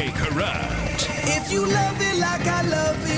DJ Corrupt. If you love it like I love